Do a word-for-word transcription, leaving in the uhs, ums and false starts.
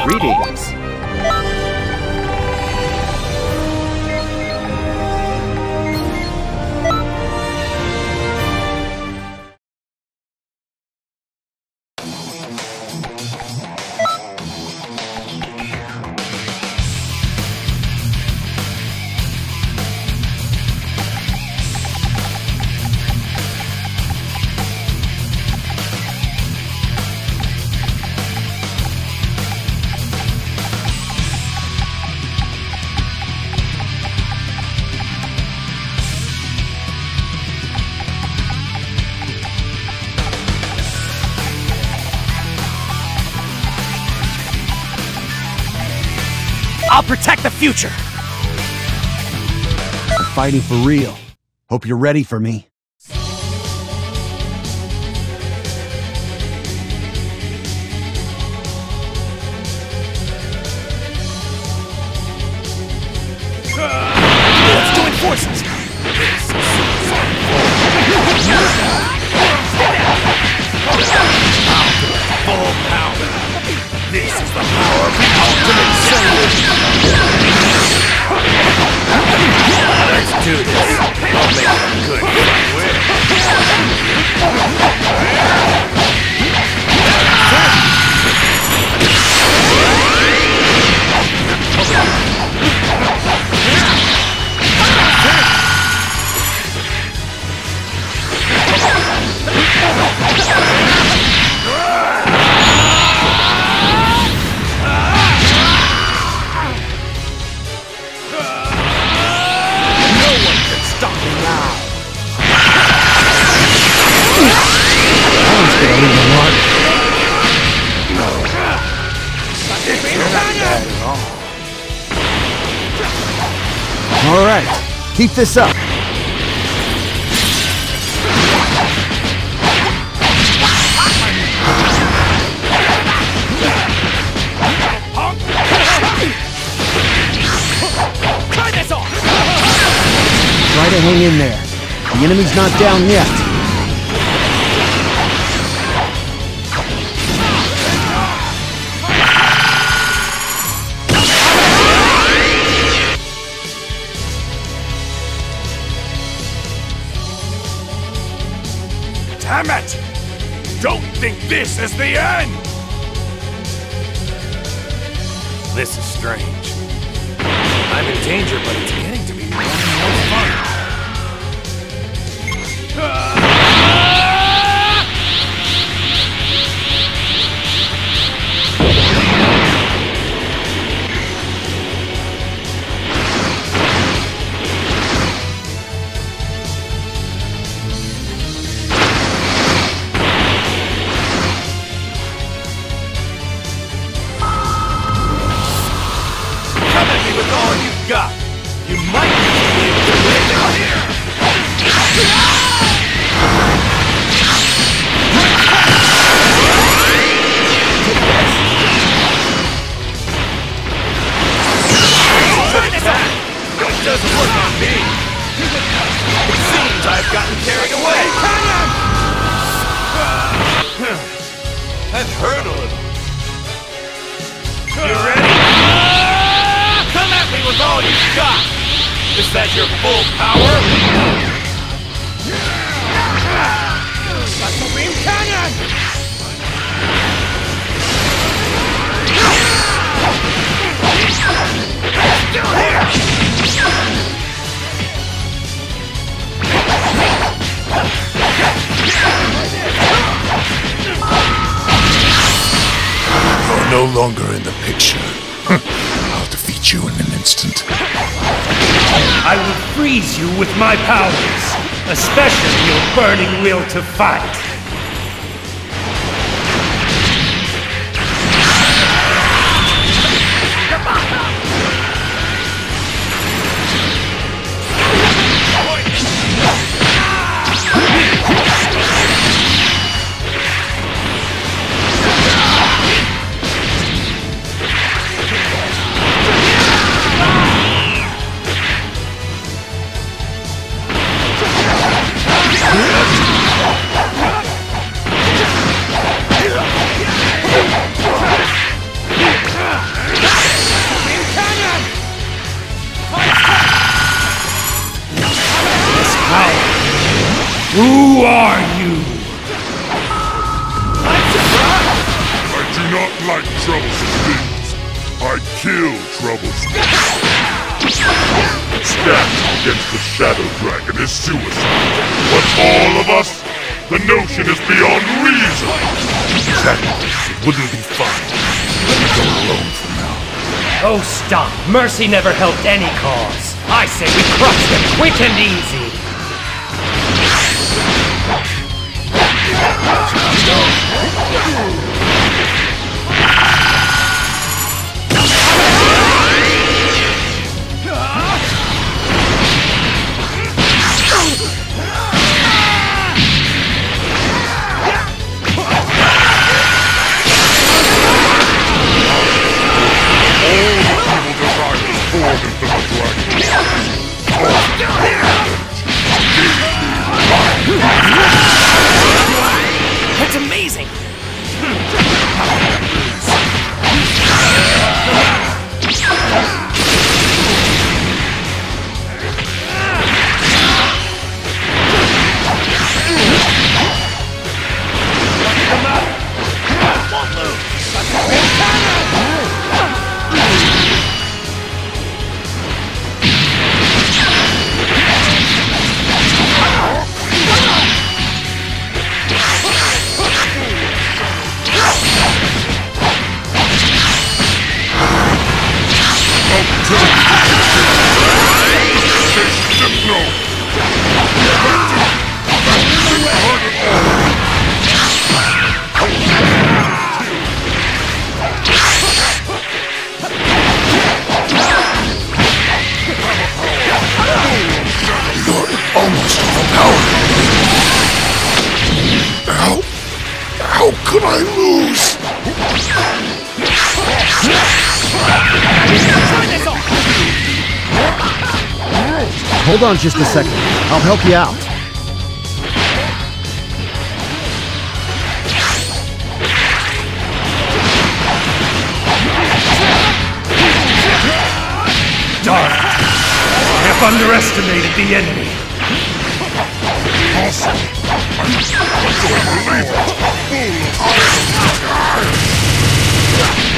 Greetings. I'll protect the future! I'm fighting for real. Hope you're ready for me. Let's join forces! Full power! This is the power of the ultimate Saiyan! Let's do this! I'll make it a good fight. All right, keep this up. Try this off! Try to hang in there. The enemy's not down yet. Damn it! Don't think this is the end! This is strange. I'm in danger, but it's getting to be more and more fun. With all you've got, you might be able to live out here. That doesn't work on me. It seems I've gotten carried away. That hurt a little. You ready? Come at me with all you've got! Is that your full power? Special beam cannon! Still here! You're no longer in the picture. I'll defeat you in an instant. I will freeze you with my powers, especially your burning will to fight. like troublesome things. I kill troublesome. Stabbing against the Shadow Dragon is suicide. But all of us, the notion is beyond reason. Sacrifice, it wouldn't be fun. Let me go alone for now. Oh, stop. Mercy never helped any cause. I say we crush them quick and easy. That's amazing! How could I lose? Hold on just a second. I'll help you out. Darn! I have underestimated the enemy. Awesome. I'm not going to believe it. Full of